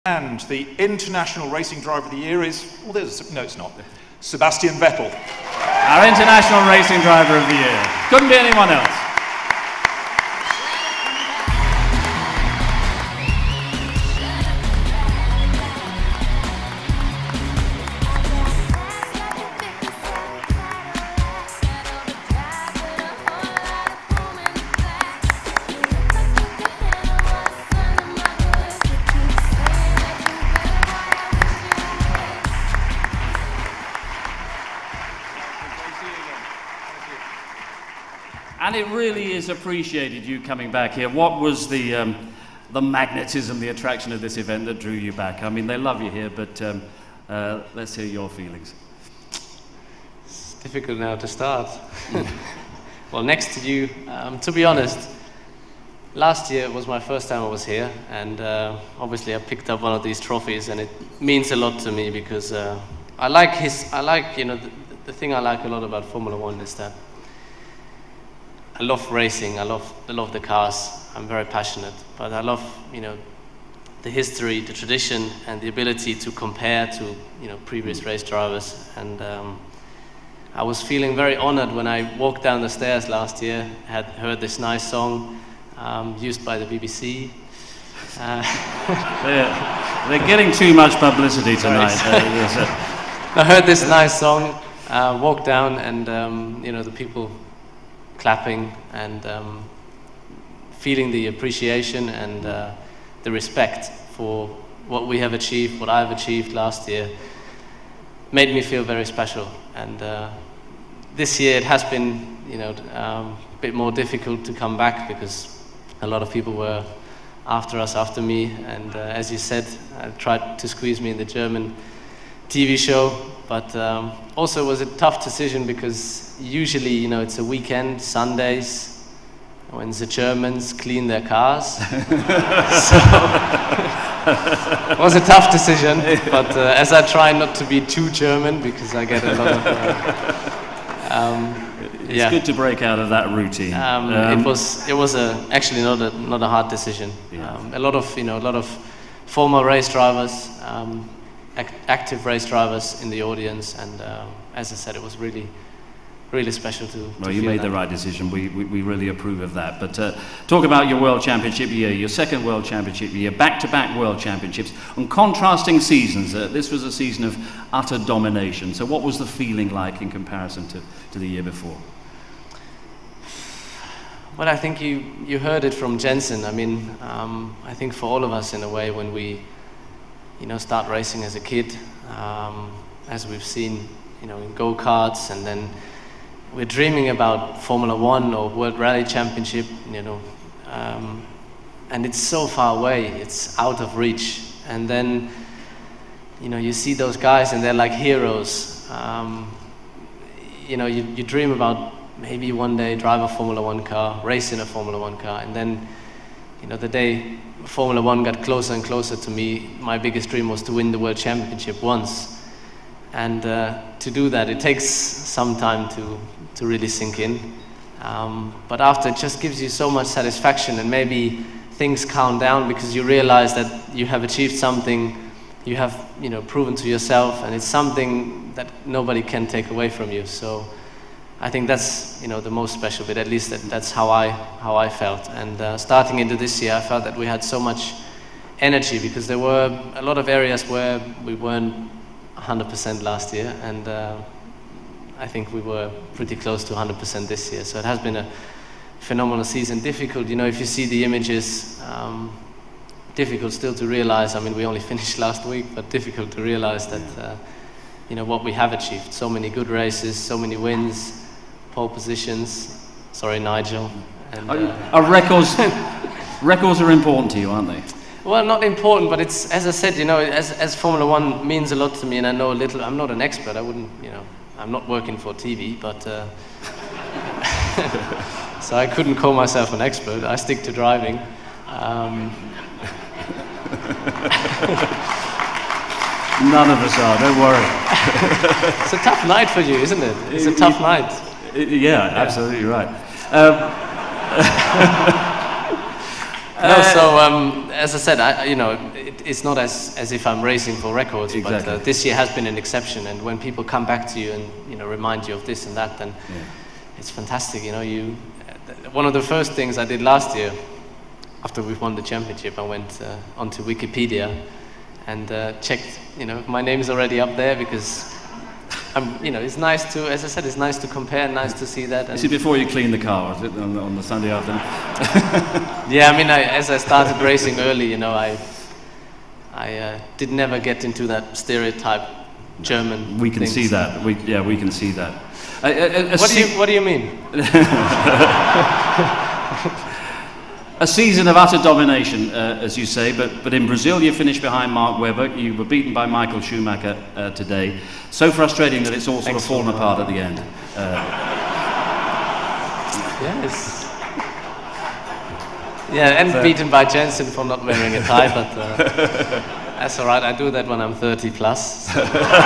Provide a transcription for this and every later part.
And the International Racing Driver of the Year is, well, no, it's not, Sebastian Vettel. Our International Racing Driver of the Year. Couldn't be anyone else. And it really is appreciated, you coming back here. What was the magnetism, the attraction of this event that drew you back? I mean, they love you here, but let's hear your feelings. It's difficult now to start. Well, next to you, to be honest, last year was my first time I was here, and obviously I picked up one of these trophies, and it means a lot to me because I like, you know, the thing I like a lot about Formula One is that I love racing, I love the cars, I'm very passionate, but I love, you know, the history, the tradition, and the ability to compare to, you know, previous race drivers. And I was feeling very honored when I walked down the stairs last year, had heard this nice song used by the BBC. They're getting too much publicity tonight. I heard this nice song, walked down, and you know, the people clapping and feeling the appreciation and the respect for what we have achieved, what I've achieved last year, made me feel very special. And this year it has been, you know, a bit more difficult to come back because a lot of people were after us, after me, and as you said, tried to squeeze me in the German TV show, but also it was a tough decision because usually, you know, it's a weekend, Sundays, when the Germans clean their cars. So it was a tough decision, but as I try not to be too German because I get a lot of... it's good to break out of that routine. It was actually not a hard decision. Yeah. A lot of former race drivers, active race drivers in the audience, and as I said, it was really special to well, you made the right decision. We really approve of that. But talk about your World Championship year, your second World Championship year, back-to-back World Championships, on contrasting seasons. This was a season of utter domination. So what was the feeling like in comparison to the year before? Well, I think you heard it from Jensen. I mean, I think for all of us in a way, when we, you know, start racing as a kid, as we've seen, you know, in go-karts, and then we're dreaming about Formula One or World Rally Championship, you know, and it's so far away, it's out of reach. And then, you know, you see those guys and they're like heroes. You know, you dream about maybe one day drive a Formula One car, race in a Formula One car, and then, you know, the day Formula One got closer and closer to me, my biggest dream was to win the World Championship once. And to do that, it takes some time to really sink in. But after, it just gives you so much satisfaction, and maybe things calm down because you realize that you have achieved something, you have, you know, proven to yourself, and it's something that nobody can take away from you. So I think that's, you know, the most special bit. At least that's how I felt. And starting into this year, I felt that we had so much energy because there were a lot of areas where we weren't 100% last year, and I think we were pretty close to 100% this year. So it has been a phenomenal season. Difficult, you know, if you see the images, difficult still to realize. I mean, we only finished last week, but difficult to realize that, you know, what we have achieved. So many good races, so many wins, pole positions. Sorry, Nigel. And, records are important to you, aren't they? Well, not important, but it's, as I said, you know, as Formula One means a lot to me, and I know a little. I'm not an expert. I wouldn't, you know, I'm not working for TV, but so I couldn't call myself an expert. I stick to driving. None of us are. Don't worry. It's a tough night for you, isn't it? It's a tough night. Yeah, absolutely right. No, so as I said, it's not as if I'm racing for records, Exactly. but this year has been an exception. And when people come back to you and remind you of this and that, then it's fantastic. One of the first things I did last year, after we won the championship, I went onto Wikipedia and checked, if my name is already up there, because it's nice to, as I said, it's nice to compare, nice to see that. And Is it before you clean the car, was it, on the Sunday afternoon? yeah, as I started racing early, I did never get into that stereotype German. We can things. see that. We can see that. What do you mean? A season of utter domination, as you say, but in Brazil you finished behind Mark Webber. You were beaten by Michael Schumacher today. So frustrating that it's all sort of fallen apart at the end. And beaten by Jensen for not wearing a tie, but that's all right. I do that when I'm 30 plus. So.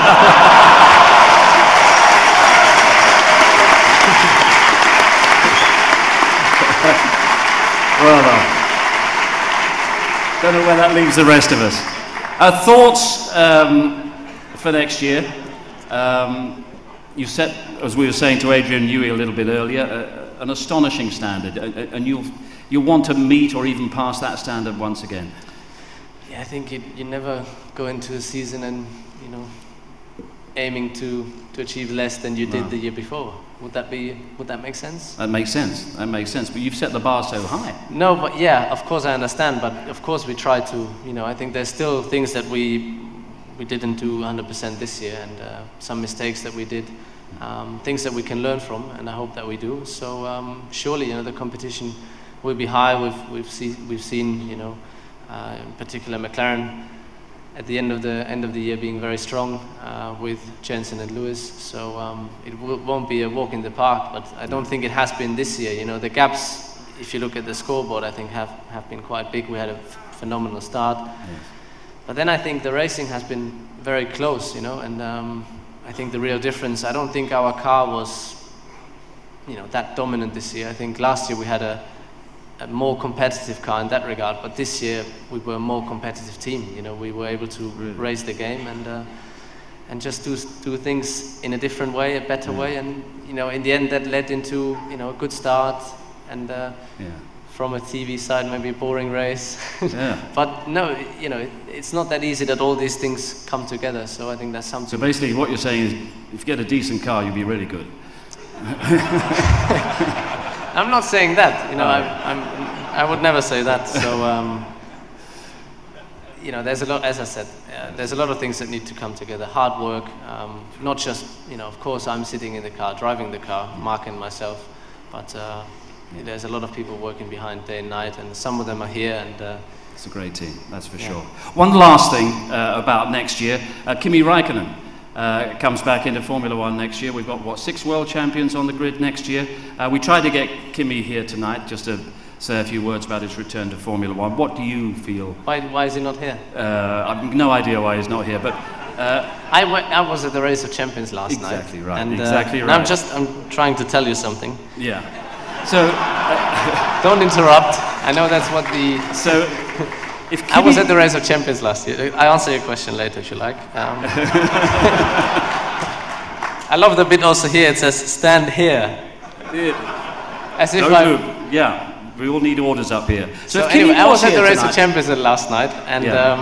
Well done. Don't know where that leaves the rest of us. Thoughts for next year? You set, as we were saying to Adrian Newey a little bit earlier, an astonishing standard, and you want to meet or even pass that standard once again. Yeah, I think you never go into a season and aiming to achieve less than you did the year before. Would that make sense? That makes sense. But you've set the bar so high. No, but yeah, of course I understand. But of course we try to. I think there's still things that we didn't do 100% this year, and some mistakes that we did, things that we can learn from, and I hope that we do. So surely, the competition will be high. We've seen, in particular McLaren at the end of the year being very strong with Jensen and Lewis, so it won't be a walk in the park, but I don't think it has been this year. The gaps, if you look at the scoreboard, I think have been quite big. We had a phenomenal start, but then I think the racing has been very close, and I think the real difference, I don't think our car was that dominant this year. I think last year we had a more competitive car in that regard, but this year we were a more competitive team. We were able to raise the game and just do things in a different way, a better way, and in the end that led into a good start and from a TV side maybe a boring race. But no, it's not that easy that all these things come together. So I think that's something. So basically, what you're saying is, if you get a decent car, you'll be really good. I'm not saying that, I would never say that. So, there's a lot, as I said, there's a lot of things that need to come together. Hard work, not just, of course I'm sitting in the car, driving the car, Mark and myself, but there's a lot of people working behind day and night, and some of them are here, and it's a great team, that's for sure. One last thing about next year, Kimi Räikkönen. Comes back into Formula One next year. We've got, 6 world champions on the grid next year. We tried to get Kimi here tonight just to say a few words about his return to Formula One. What do you feel? Why is he not here? I've no idea why he's not here, but... I was at the Race of Champions last night. Exactly right, and, exactly right. I'm trying to tell you something. Yeah. So... Don't interrupt. I know that's what the... So... If Kimi... I was at the Race of Champions last year. I'll answer your question later if you like. I love the bit also here, it says, stand here. As if Yeah, we all need orders up here. So anyway, I was at the Race of Champions last night, and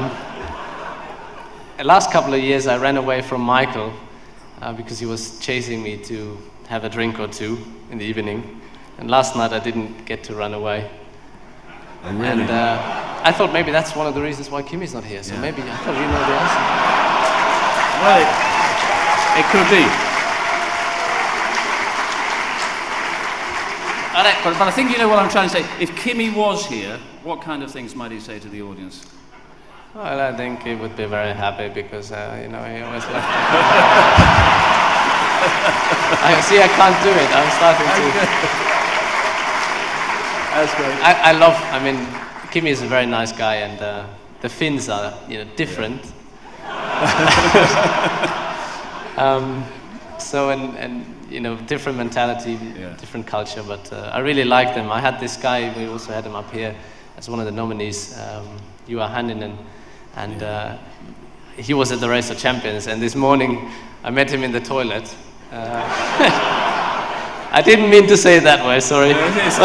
the last couple of years I ran away from Michael because he was chasing me to have a drink or two in the evening. And last night I didn't get to run away. Oh, really? And I thought maybe that's one of the reasons why Kimi's not here. So maybe I thought you know the answer. Well, it could be. But I think you know what I'm trying to say. If Kimi was here, what kind of things might he say to the audience? Well, I think he would be very happy because, he always left. I can't do it. I'm starting to. That's great. I mean, Kimi is a very nice guy, and the Finns are, different. Different mentality, different culture, but I really like them. I had this guy, we also had him up here as one of the nominees, Juha Hänninen, and he was at the Race of Champions. And this morning, I met him in the toilet. I didn't mean to say it that way, sorry.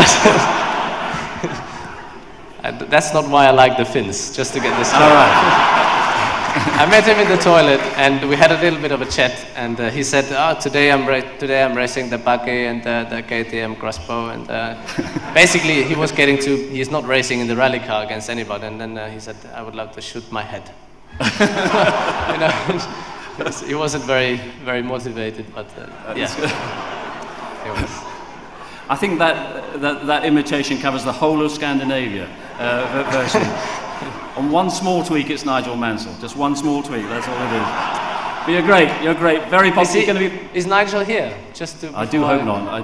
That's not why I like the Finns, just to get this straight. All right. I met him in the toilet, and we had a little bit of a chat. And he said, today I'm racing the Buggy and the KTM Crossbow." And basically, he was he's not racing in the rally car against anybody. And then he said, "I would love to shoot my head." You know, he wasn't very, very motivated, but yeah. It was. I think that imitation covers the whole of Scandinavia version. On one small tweak, it's Nigel Mansell. Just one small tweak, that's all it is. But you're great, very popular. Is Nigel here? I do hope not.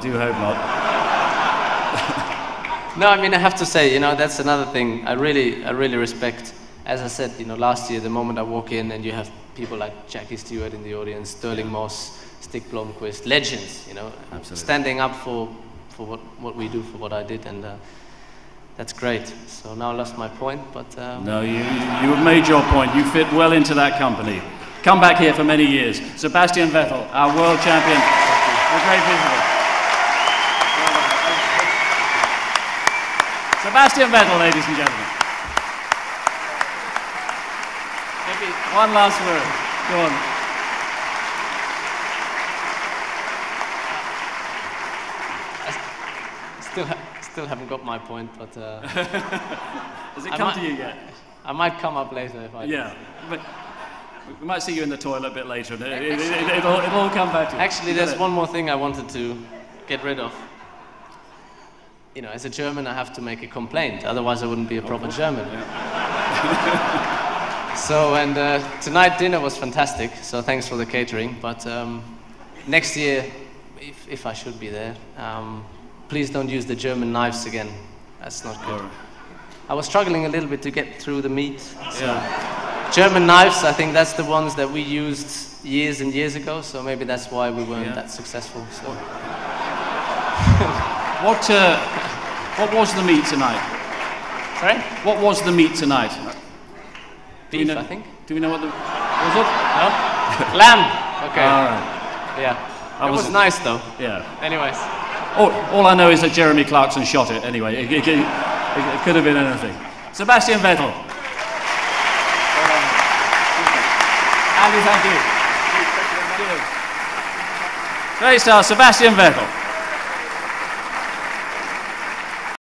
No, I mean, I have to say, you know, that's another thing I really respect. As I said, you know, last year, the moment I walk in and you have people like Jackie Stewart in the audience, Sterling Moss, Stig Blomqvist, legends, you know, absolutely, standing up for what we do, for what I did, and that's great. So now I lost my point, but... No, you have made your point. You fit well into that company. Come back here for many years. Sebastian Vettel, our world champion. A great visitor. Sebastian Vettel, ladies and gentlemen. Maybe one last word. Go on. Still haven't got my point, but... Has it come to you yet? I might come up later if I... Yeah, but we might see you in the toilet a bit later. It'll all come back to you. Actually, there's one more thing I wanted to get rid of. You know, as a German, I have to make a complaint, otherwise I wouldn't be a proper German. Yeah. So, and tonight dinner was fantastic, so thanks for the catering, but next year, if I should be there, please don't use the German knives again. That's not good. I was struggling a little bit to get through the meat. So. Yeah. German knives, I think that's the ones that we used years and years ago, so maybe that's why we weren't that successful. So. What was the meat tonight? Sorry? What was the meat tonight? Beef, I think. Do we know what the... Was it? No? Lamb. Okay. All right. Yeah. It was nice though. Yeah. Anyways. All I know is that Jeremy Clarkson shot it anyway. It could have been anything. Sebastian Vettel. Andy, thank you. Great star, Sebastian Vettel.